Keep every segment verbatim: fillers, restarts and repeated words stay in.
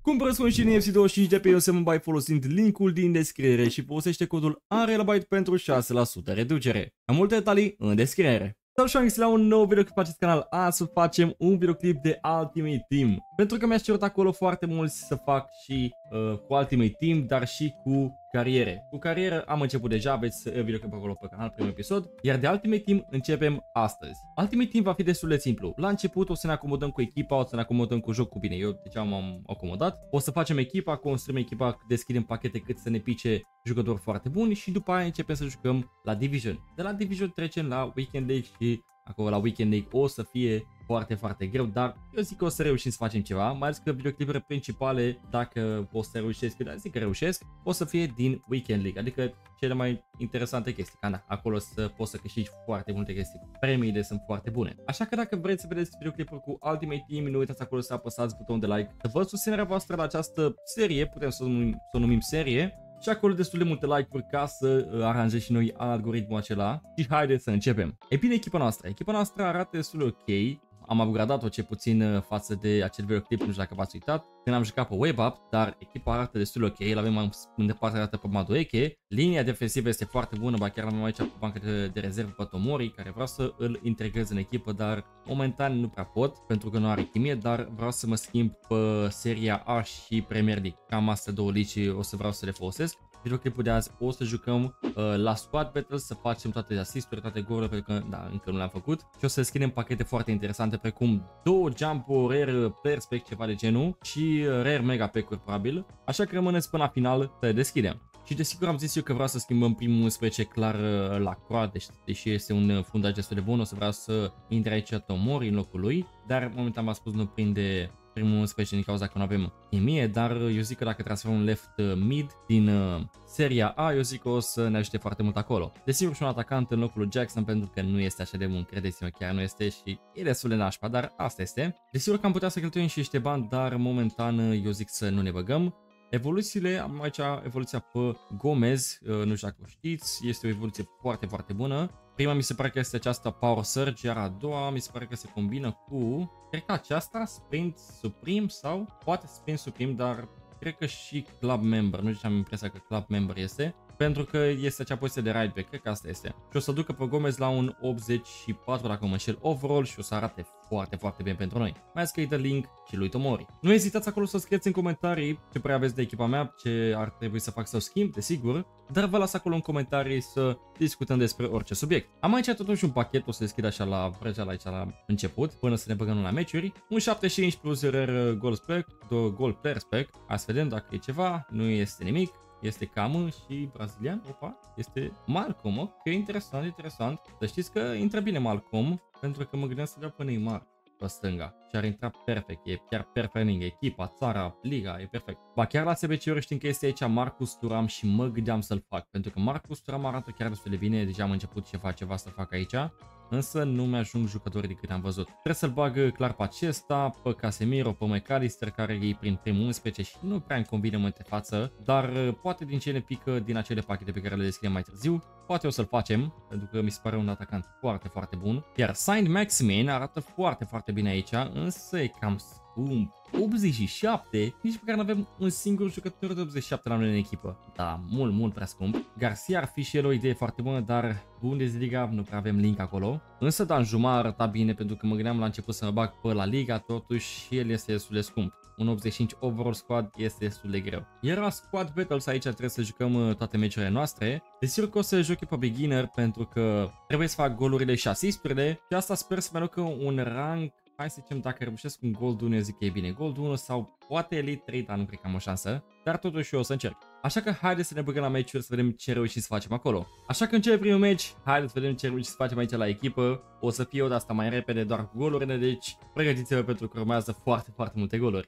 Cumpără sconi și în F C douăzeci și cinci de pe Yosemite Buy folosind linkul din descriere și folosește codul ARELABYTE pentru șase la sută reducere. Am multe detalii în descriere. Salut și am găsit la un nou videoclip pe acest canal. Astăzi facem un videoclip de Ultimate Team. Pentru că mi-ați cerut acolo foarte mulți să fac și uh, cu Ultimate Team, dar și cu cariere. Cu carieră am început deja, aveți videoclip acolo pe canal, primul episod. Iar de Ultimate Team începem astăzi. Ultimate Team va fi destul de simplu. La început o să ne acomodăm cu echipa, o să ne acomodăm cu jocul. Bine, eu deja m-am acomodat. O să facem echipa, construim echipa, deschidem pachete cât să ne pice jucători foarte buni și după aia începem să jucăm la Division. De la Division trecem la Weekend League și acolo la Weekend League o să fie foarte, foarte greu, dar eu zic că o să reușim să facem ceva, mai ales că videoclipurile principale, dacă o să reușesc, eu zic că reușesc, o să fie din Weekend League, adică cele mai interesante chestii, ca da, acolo să poți să câștigi foarte multe chestii, premiile sunt foarte bune. Așa că dacă vreți să vedeți videoclipuri cu Ultimate Team, nu uitați acolo să apăsați butonul de like, să văd susținerea voastră la această serie, putem să o numim, să o numim serie, și acolo destul de multe like-uri ca să uh, aranjăm și noi algoritmul acela. Și haideți să începem. E bine, echipa noastră. Echipa noastră arată destul de ok. Am upgradat-o ce puțin uh, față de acel videoclip, nu știu dacă v-ați uitat, când am jucat pe WebApp, dar echipa arată destul de ok. El avem în departe arată pe Madueke. Linia defensivă este foarte bună, ba chiar avem aici pe bancă de, de rezervă pe Tomori, care vreau să îl integrez în echipă, dar momentan nu prea pot, pentru că nu are chimie, dar vreau să mă schimb pe Seria A și Premier League. Cam astea două ligi o să vreau să le folosesc. Videoclipul de azi o să jucăm uh, la Squad Battles, să facem toate asisturi, toate golurile, pentru că da, încă nu le-am făcut. Și o să deschidem pachete foarte interesante, precum două jump-uri, rare player spec, ceva de genul, și rare mega pack-uri probabil. Așa că rămâneți până la final să le deschidem. Și desigur am zis eu că vreau să schimbăm primul unsprezece clar la Croat, deci, deși este un fundaj destul de bun, o să vreau să intre aici Tomori în locul lui, dar momentan v-am spus nu prinde primul unsprezece din cauza că nu avem chimie, dar eu zic că dacă transferăm un left mid din uh, Seria A, eu zic că o să ne ajute foarte mult acolo. Desigur și un atacant în locul lui Jackson, pentru că nu este așa de bun, credeți-mă, chiar nu este și e destul de nașpa, dar asta este. Desigur că am putea să cheltuim și niște bani, dar momentan eu zic să nu ne băgăm. Evoluțiile, am aici evoluția pe Gomez, nu știu dacă o știți, este o evoluție foarte, foarte bună. Prima mi se pare că este aceasta Power Surge, iar a doua mi se pare că se combină cu, cred că aceasta, Sprint Supreme sau poate Sprint Supreme, dar cred că și Club Member, nu știu ce am impresia că Club Member este, pentru că este acea poziție de right back, cred că asta este. Și o să ducă pe Gomez la un optzeci și patru dacă mă înșel overall și o să arate foarte, foarte bine pentru noi. Mai ales că îi dă link și lui Tomori. Nu ezitați acolo să scrieți în comentarii ce părere aveți de echipa mea, ce ar trebui să fac să o schimb, desigur, dar vă las acolo în comentarii să discutăm despre orice subiect. Am aici totuși un pachet, o să deschid așa la vrejea la aici la început, până să ne băgăm la meciuri. Un șaptezeci și cinci plus rare goal spec, două goal player spec. Hai să vedem dacă e ceva, nu este nimic. Este Camu și brazilian, opa, este Malcolm, ok, interesant, interesant. Să știți că intră bine Malcolm, pentru că mă gândeam să dea pe Neymar pe stânga și ar intra perfect, e chiar perfect, echipa, țara, liga, e perfect. Ba chiar la S B C-uri știm că este aici Marcus Thuram și mă gândeam să-l fac, pentru că Marcus Thuram arată chiar destul de bine, deja am început ceva, ceva să fac aici. Însă nu mi-ajung jucătorii de cât am văzut. Trebuie să-l bag clar pe acesta, pe Casemiro, pe McAllister, care e prin primul unsprezece și nu prea îmi convine în de față, dar poate din ce ne pică din acele pachete pe care le deschidem mai târziu, poate o să-l facem, pentru că mi se pare un atacant foarte, foarte bun. Iar Saint Maximin arată foarte, foarte bine aici, însă e cam scump. optzeci și șapte, nici pe care nu avem un singur jucător de optzeci și șapte la noi în echipă. Da, mult, mult prea scump. Garcia ar fi și el o idee foarte bună, dar Bundesliga nu prea avem link acolo. Însă Danjuma arăta bine, pentru că mă gândeam la început să mă bag pe la Liga, totuși el este destul de scump. Un optzeci și cinci overall squad este destul de greu. Iar la Squad Battles aici trebuie să jucăm toate meciurile noastre. Desigur că o să joc pe beginner, pentru că trebuie să fac golurile și asisturile și asta sper să-mi aducă un rank. Hai să zicem, dacă reușesc un Gold unu, eu zic că e bine. Gold unu sau poate Elite trei, dar nu cred că am o șansă. Dar totuși eu o să încerc. Așa că haideți să ne băgăm la meciuri să vedem ce reușim să facem acolo. Așa că începe primul meci, haideți să vedem ce reușim să facem aici la echipă. O să fie o de asta mai repede, doar cu golurile, deci pregătiți-vă pentru că urmează foarte, foarte multe goluri.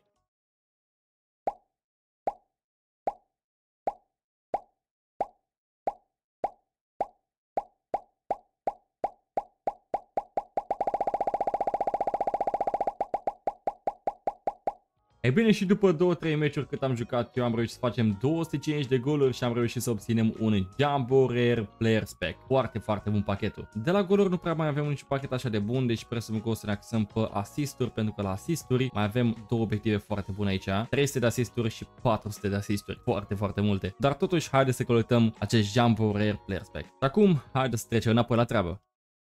E bine, și după două trei meciuri cât am jucat eu am reușit să facem două sute cincizeci de goluri și am reușit să obținem un Jumbo Rare Player Spec. Foarte, foarte bun pachetul. De la goluri nu prea mai avem niciun pachet așa de bun, deci presupun că o să ne axăm pe asisturi, pentru că la asisturi mai avem două obiective foarte bune aici. trei sute de asisturi și patru sute de asisturi. Foarte, foarte multe. Dar totuși, haideți să colectăm acest Jumbo Rare Player Spec. Și acum, haideți să trecem înapoi la treabă.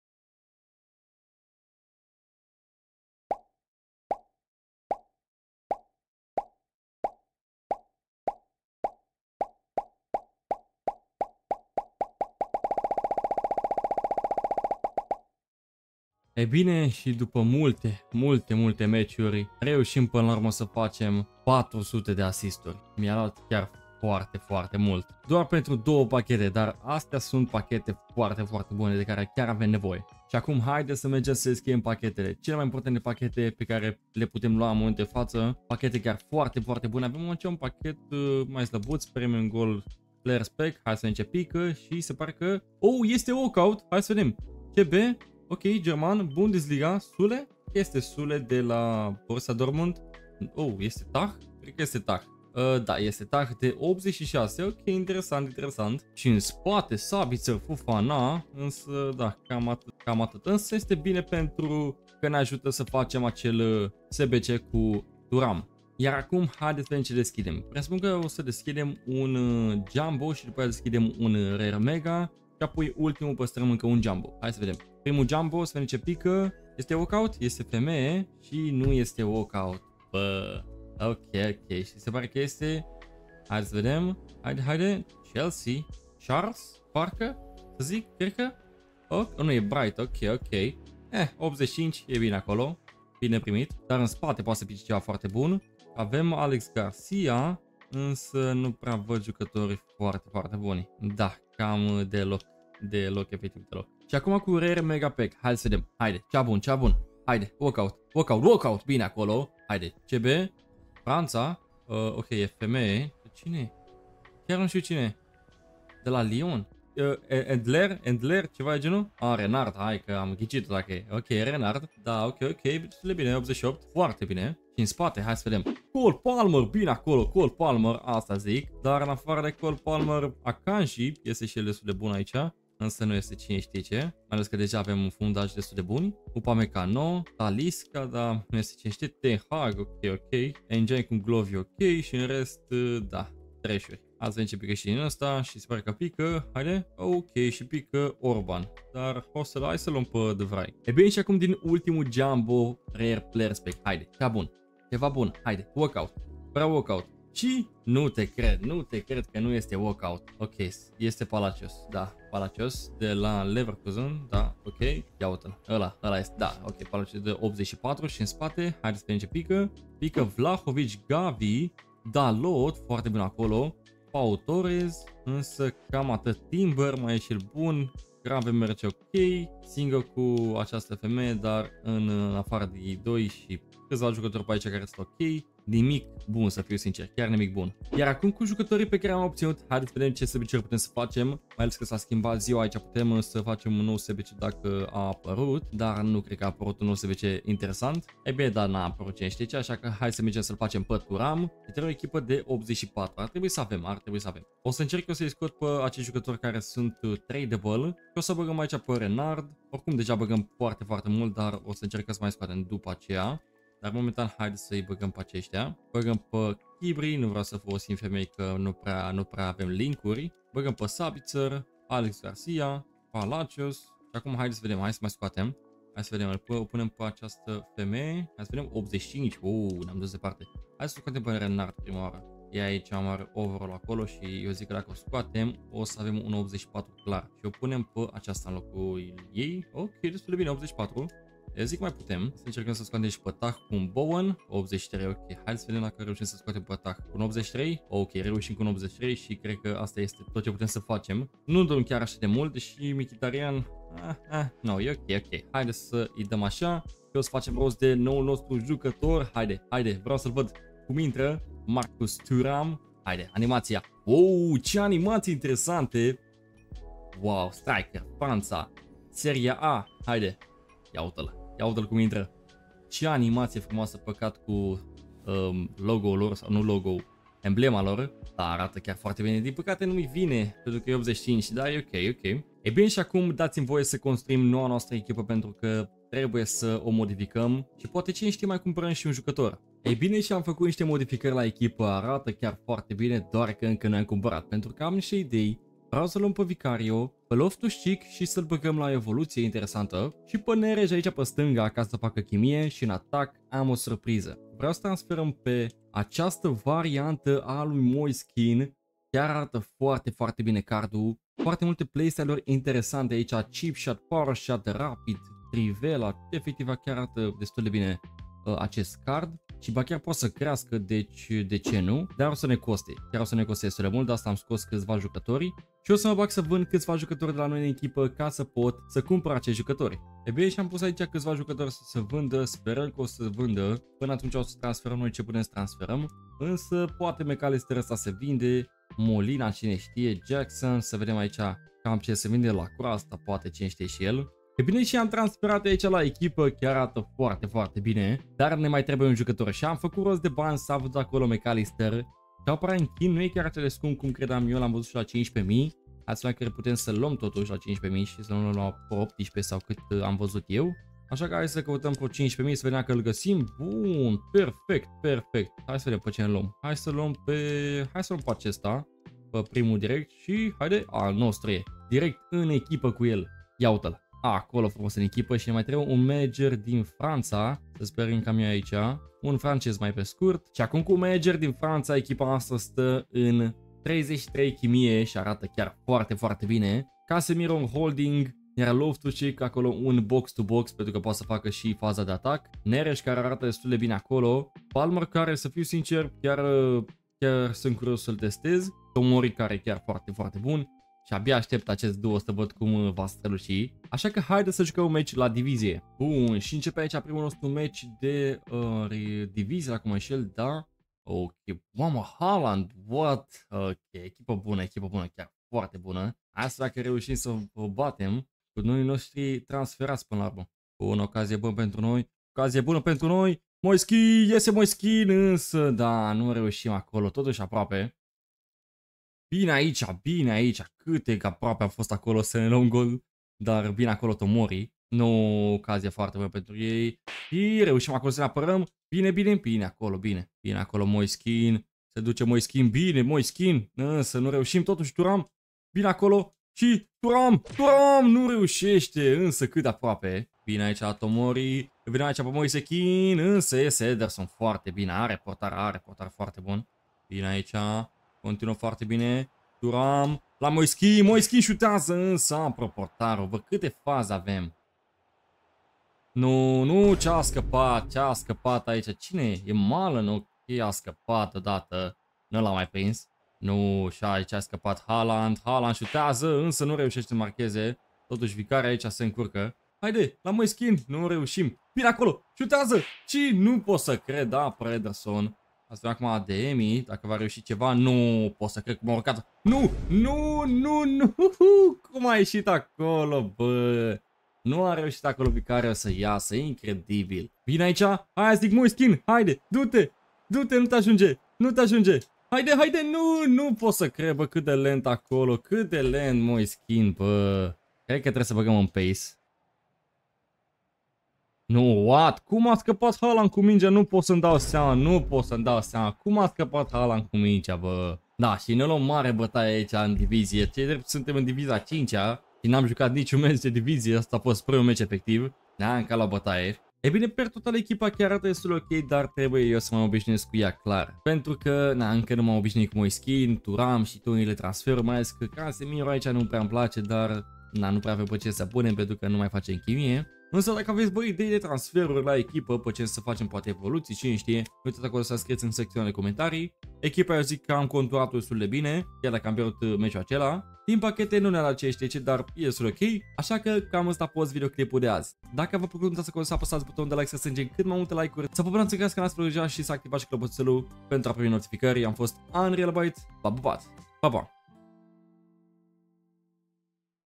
E bine, și după multe, multe, multe meciuri, reușim până la urmă să facem patru sute de asisturi. Mi-a luat chiar foarte, foarte mult. Doar pentru două pachete, dar astea sunt pachete foarte, foarte bune de care chiar avem nevoie. Și acum haide să mergem să deschidem pachetele. Cele mai importante pachete pe care le putem lua în momentul de față. Pachete chiar foarte, foarte bune. Avem un, un pachet uh, mai slăbuț, Premium Gold Player Spec. Hai să vedem ce pică și se pare că... Oh, este walkout! Hai să vedem. C B... Ok, german, Bundesliga, Sule? Este Sule de la Borussia Dortmund. Oh, este Tah? Cred că este Tah. Uh, da, este Tah de optzeci și șase. Ok, interesant, interesant. Și în spate, Sabitzer, Fofana. Însă, da, cam atât, cam atât. Însă este bine pentru că ne ajută să facem acel S B C cu Thuram. Iar acum, haideți să vedem ce deschidem. Presupun că o să deschidem un Jumbo și după aceea deschidem un Rare Mega. Și apoi ultimul păstrăm încă un Jumbo. Hai să vedem. Primul Jumbo, să vedem ce pică. Este walkout? Este femeie și nu este walkout. Bă, ok, ok. Și se pare că este... Hai să vedem. Haide, haide. Chelsea. Charles? Parcă? Să zic, cred că? Oh, nu e Bright, ok, ok. Eh, optzeci și cinci, e bine acolo. Bine primit. Dar în spate poate să pice ceva foarte bun. Avem Alex Garcia, însă nu prea văd jucători foarte, foarte buni. Da, cam deloc. Deloc, efectiv deloc. Și acum cu Rare Mega Pack. Hai să vedem. Haide, cea bun, cea bun. Haide, walkout, walkout, walkout. Bine acolo. Haide, C B. Franța. Uh, ok, e femeie. Cine e? Chiar nu știu cine e. De la Lyon. Uh, Endler, Endler, ceva de genul? Ah, Renard, hai că am ghicit dacă e. Ok, Renard. Da, ok, ok, destul de bine, optzeci și opt. Foarte bine. Și în spate, hai să vedem. Cole Palmer, bine acolo, Cole Palmer, asta zic. Dar în afară de Cole Palmer, Akanji este și el destul de bun aici. Însă nu este cine știe ce, mai ales că deja avem un fundaj destul de bun. Upamecano, Talisca, dar nu este cine știe, Ten Hag, ok, ok. Enjoy cu Glovi, ok, și în rest, da, trash-uri. Azi vedem ce pică și din ăsta și se pare că pică, haide, ok, și pică Orban. Dar o să hai să luăm pe De Vrij. E bine, și acum din ultimul Jumbo Rare Player Spec, haide, ceva bun, ceva bun, haide, walkout, vreau walkout. Și nu te cred, nu te cred că nu este walkout. Ok, este Palacios, da, Palacios de la Leverkusen, da, ok. Ia uite-l, ăla, ăla este, da, ok, Palacios de optzeci și patru și în spate, haideți să vedem ce pică. Pică Vlahovic, Gavi, Dalot, foarte bun acolo. Pau Torres, însă cam atât. Timber, mai e și el bun. Grave merge ok, singur cu această femeie, dar în, în afară de ei doi și câțiva jucători pe aici care sunt ok. Nimic bun, să fiu sincer, chiar nimic bun. Iar acum cu jucătorii pe care am obținut, haideți să vedem ce S B C putem să facem. Mai ales că s-a schimbat ziua aici, putem să facem un nou S B C dacă a apărut, dar nu cred că a apărut un nou S B C interesant. E bine, dar n-a apărut cine știe ce, așa că hai să mergem să-l facem pe Thuram. Este o echipă de optzeci și patru, ar trebui să avem, ar trebui să avem. O să încerc eu să-i scot pe acești jucători care sunt tradable și o să băgăm aici pe Renard. Oricum deja băgăm foarte, foarte mult, dar o să încercăm să mai scoatem după aceea. Dar momentan haideți să-i băgăm pe aceștia. Băgăm pe Kibri, nu vreau să folosim femei că nu prea, nu prea avem linkuri. Băgăm pe Sabitzer, Alex Garcia, Palacios. Și acum haideți să vedem, hai să mai scoatem. Hai să vedem, îl punem pe această femeie. Hai să vedem, optzeci și cinci, uuu, ne-am dus departe. Hai să scoatem pe Renard prima oară. E aici am are overall acolo și eu zic că dacă o scoatem, o să avem un optzeci și patru clar. Și o punem pe aceasta în locul ei. Ok, destul de bine, optzeci și patru. Eu zic mai putem să încercăm să scoatem și pe Tah cu un Bowen, optzeci și trei, ok, hai să vedem dacă reușim să scoatem pe Tah cu un optzeci și trei, ok, reușim cu un optzeci și trei și cred că asta este tot ce putem să facem. Nu dăm chiar așa de mult, deși Mkhitaryan, ah, ah, no, e ok, ok, haide să îi dăm așa și o să facem rost de noul nostru jucător, haide, haide, vreau să-l văd cum intră, Marcus Thuram, haide, animația, wow, ce animații interesante, wow, striker, Franța, Seria A, haide, ia uite-l. Ia uite-l cum intră. Ce animație frumoasă, păcat cu um, logo-ul lor, sau nu logo, emblema lor, dar arată chiar foarte bine. Din păcate nu-mi vine, pentru că e optzeci și cinci, dar e ok, ok. E bine, și acum dați-mi voie să construim noua noastră echipă, pentru că trebuie să o modificăm și poate cine știe mai cumpărăm și un jucător. Ei bine, și am făcut niște modificări la echipă, arată chiar foarte bine, doar că încă nu am cumpărat, pentru că am niște idei. Vreau să luăm pe Vicario, pe Loftus-Cheek și să-l băgăm la evoluție interesantă și pe Neres aici pe stânga ca să facă chimie și în atac am o surpriză. Vreau să transferăm pe această variantă a lui Moiskin, chiar arată foarte, foarte bine cardul, foarte multe playstyle-uri interesante aici, chip shot, power shot, rapid, trivela, efectiv chiar arată destul de bine uh, acest card. Și ba chiar poate să crească, deci de ce nu? Dar o să ne coste, chiar o să ne coste destul de mult, de asta am scos câțiva jucători și o să mă bag să vând câțiva jucători de la noi în echipă ca să pot să cumpăr acești jucători. E bine, și am pus aici câțiva jucători să se vândă, sperăm că o să se vândă, până atunci o să transferăm noi ce putem să transferăm, însă poate McAllister ăsta se vinde, Molina cine știe, Jackson, să vedem aici cam ce se vinde la cura asta, poate cine știe și el. E bine, și am transferat aici la echipă, chiar arată foarte, foarte bine, dar ne mai trebuie un jucător și am făcut rost de bani să avut acolo McAllister. Și aparent nu e chiar atât de scump cum credeam eu, l-am văzut și la cincisprezece mii, astfel că putem să luăm totuși la cincisprezece mii și să luăm la optsprezece sau cât am văzut eu. Așa că hai să căutăm pe cincisprezece mii să vedem că îl găsim. Bun, perfect, perfect. Hai să vedem pe ce ne luăm. Hai să luăm pe, hai să luăm pe acesta, pe primul direct și haide, a, nostru e, direct în echipă cu el. Ia uite-l. Acolo frumos în echipă și ne mai trebuie un manager din Franța, să sperăm că am eu aici, un francez mai pe scurt. Și acum cu manager din Franța, echipa noastră stă în treizeci și trei chimie și arată chiar foarte, foarte bine. Casemiro în holding, iar Loftus-Cheek acolo un box-to-box pentru că poate să facă și faza de atac. Neres care arată destul de bine acolo. Palmer care, să fiu sincer, chiar, chiar sunt curios să-l testez. Tomori care e chiar foarte, foarte bun. Și abia aștept acest duo să văd cum va străluci. Așa că haide să jucăm un match la divizie. Bun, și începe aici primul nostru match de uh, divizie, acum înșel, da? Ok, mamă, Haaland, what? Ok, echipă bună, echipă bună, chiar foarte bună. Asta dacă reușim să o batem cu noi noștri transferați până la urmă. Bun, ocazie bună pentru noi, ocazie bună pentru noi. Moiskin, iese Moiskin, însă, da, nu reușim acolo, totuși aproape. Bine aici, bine aici, câte aproape a fost acolo să ne luăm gol, dar bine acolo Tomori, nu ocazie foarte bună pentru ei și reușim acolo să ne apărăm, bine, bine, bine acolo, bine, bine acolo Moiskin, se duce Moiskin, bine Moiskin, însă nu reușim, totuși Thuram, bine acolo și Thuram, Thuram nu reușește, însă cât aproape, bine aici Tomori, bine aici pe Moiskin, însă iese Ederson foarte bine, are portar, are portar foarte bun, bine aici. Continuă foarte bine. Thuram la Moiskin. Moiskin șutează însă apără portarul. Vă câte faze avem. Nu, nu, ce-a scăpat. Ce-a scăpat aici. Cine e? E mală, nu? Ce a scăpat odată. Nu l-a mai prins. Nu, și aici a scăpat Haaland. Haaland șutează, însă nu reușește să marcheze. Totuși Vicario aici se încurcă. Haide, la Moiskin. Nu reușim. Bine acolo. Șutează. Și nu pot să cred. Apără Ederson. Asta acum A D M, dacă va reuși ceva, nu pot să cred cum a urcat. Nu, nu, nu, nu, cum a ieșit acolo, bă. Nu a reușit acolo Vicario să iasă, incredibil. Bine aici, aia zic Moiskin, haide, du-te, du-te, nu te ajunge, nu te ajunge. Haide, haide, nu, nu pot să cred, bă, cât de lent acolo, cât de lent Moiskin, bă. Cred că trebuie să băgăm un pace. Nu, what? Cum a scăpat Haaland cu mingea? Nu pot să-mi dau seama, nu pot să-mi dau seama. Cum a scăpat Haaland cu mingea, bă? Da, și ne luăm mare bătaie aici în divizie. Cei drept suntem în divizia a cincea și n-am jucat niciun meci de divizie. Asta a fost primul meci efectiv. Ne-am încă la bătaie. E bine, per total echipa chiar arată destul ok, dar trebuie eu să mă obișnuiesc cu ea, clar. Pentru că, na, încă nu m-am obișnuit cu Moiskin, Thuram și tunile transferuri, mai ales că Casemiro aici nu prea îmi place, dar, na, nu prea avem pe ce să punem pentru că nu mai facem chimie. Însă dacă aveți băi idei de transferuri la echipă, pe ce să facem poate evoluții, cine știe, uitați acolo să scrieți în secțiunea de comentarii. Echipa eu zic că am conturat destul de bine, chiar dacă am pierdut meciul acela. Din pachete nu ne-a dat ce știe ce, dar e destul ok, așa că cam ăsta a fost videoclipul de azi. Dacă v-a plăcut, nu să apăsați butonul de like să strângem cât mai multe like-uri, să vă bunați să crească canalul deja și să activați clopoțelul pentru a primi notificări. Am fost Unreal Byte, v-a pupat, pa, pa!